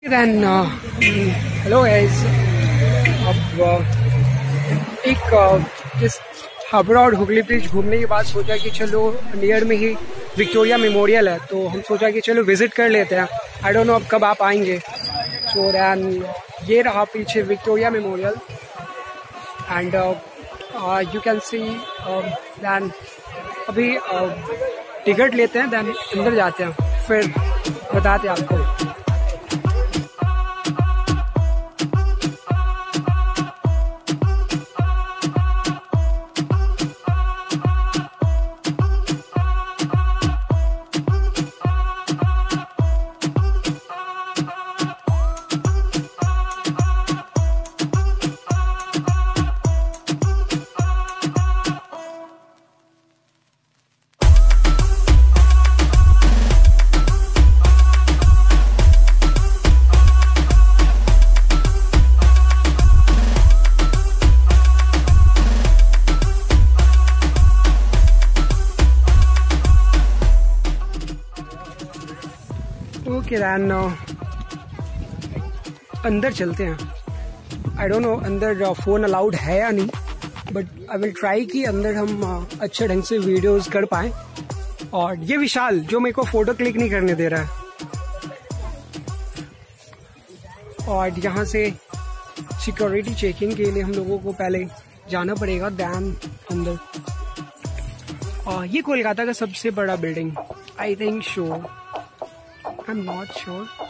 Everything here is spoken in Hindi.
Then hello guys. अब इस हावड़ा और हुगली ब्रिज घूमने के बाद सोचा कि चलो नियर में ही विक्टोरिया मेमोरियल है, तो हम सोचा कि चलो विजिट कर लेते हैं। आई डोंट नो अब कब आप आएंगे। सो देन ये रहा पीछे Victoria Memorial and you can see. Then अभी टिकट लेते हैं, देन अंदर जाते हैं, फिर बताते हैं आपको। ओके देन अंदर चलते हैं। आई डोंट नो अंदर फ़ोन अलाउड है या नहीं, बट आई विल ट्राई कि अंदर हम अच्छे ढंग से वीडियोस कर पाएँ। और ये विशाल जो मेरे को फ़ोटो क्लिक नहीं करने दे रहा है। और यहाँ से सिक्योरिटी चेकिंग के लिए हम लोगों को पहले जाना पड़ेगा, दैन अंदर। और ये कोलकाता का सबसे बड़ा building, I think so, I'm not sure.